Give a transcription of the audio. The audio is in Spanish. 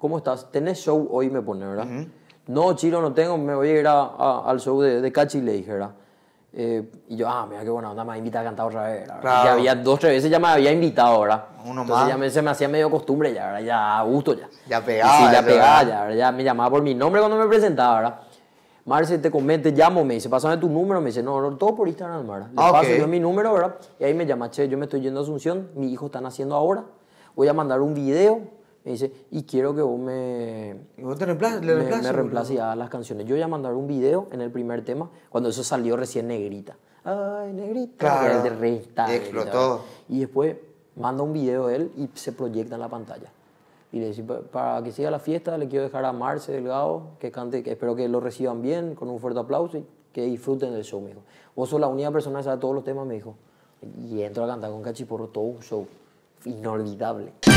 ¿cómo estás? ¿Tenés show hoy? Me pone, ¿verdad? No, Chilo, no tengo, me voy a ir al show de Cachi, le dije, ¿verdad? Y yo, mira qué buena onda, me ha invitado a cantar otra vez, ¿verdad? Claro. Ya había 2 o 3 veces ya me había invitado, ¿verdad? Uno Entonces más. ya se me hacía medio costumbre ya, ¿verdad? Ya a gusto ya. Ya pegaba. Y sí, ya eso, pegaba ¿verdad? ya, ¿verdad? Ya me llamaba por mi nombre cuando me presentaba, ¿verdad? Marce, te comento, te llamo, me dice, pásame tu número, me dice, no, todo por Instagram, ¿verdad? Le paso Ok. yo mi número, ¿verdad? Y ahí me llama, che, yo me estoy yendo a Asunción, mi hijo están haciendo ahora, voy a mandar un video, me dice, y quiero que vos ¿Y vos te reemplazas? me reemplaces ya las canciones. Yo voy a mandar un video en el primer tema, cuando eso salió recién Negrita. Ay, Negrita, Claro. que era el de Resta. Y explotó. Y después manda un video de él y se proyecta en la pantalla. Y le dice, para que siga la fiesta, le quiero dejar a Marce Delgado, que cante, que espero que lo reciban bien, con un fuerte aplauso y que disfruten del show, me dijo. Vos sos la única persona que sabe todos los temas, me dijo. Y entro a cantar con Cachiporro, todo un show inolvidable.